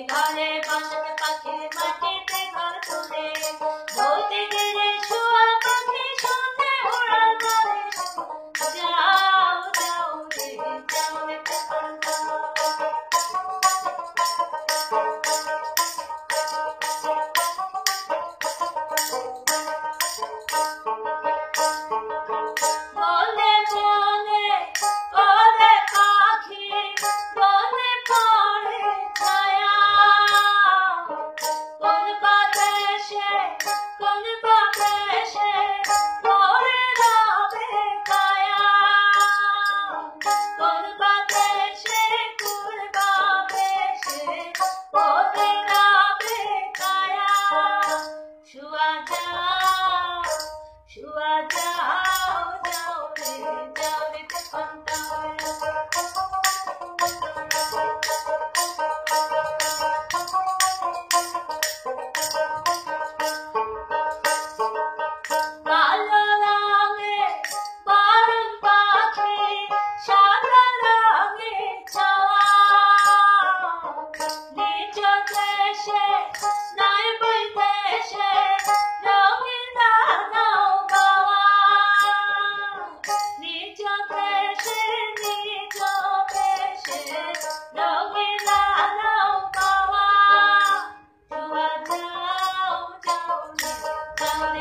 ঘরে বসত পাখির মাটিতে ঘর তোলে বলতে গেলে শুয়া পাখি শুনতে ওরা করে যাও যাও রে যাও রে বলে বলে ওরে পাখি বলে পড়ে ছায়া কোন বাতাসে পড়ে রবে কায়া কোন বাতাসে কুরবা বেশে পড়ে রবে কায়া শুয়া যাও যাও রে কালো রঙে বারণ পাখি সাদা রঙে ছাওয়া নিজ দেশে নাই বৈদেশে রঙিন দানাও গাওয়া নিজ দেশে নিজ দেশে রঙিন দানাও গাওয়া শুয়া যাও রে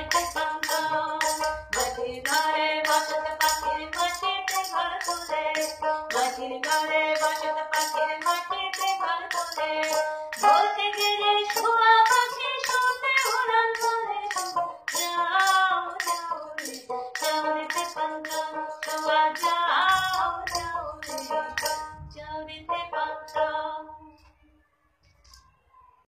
মাটির ঘরে বসত পাখির মাটিতে ঘর তোলে মাটির ঘরে বসত পাখির মাটিতে ঘর তোলে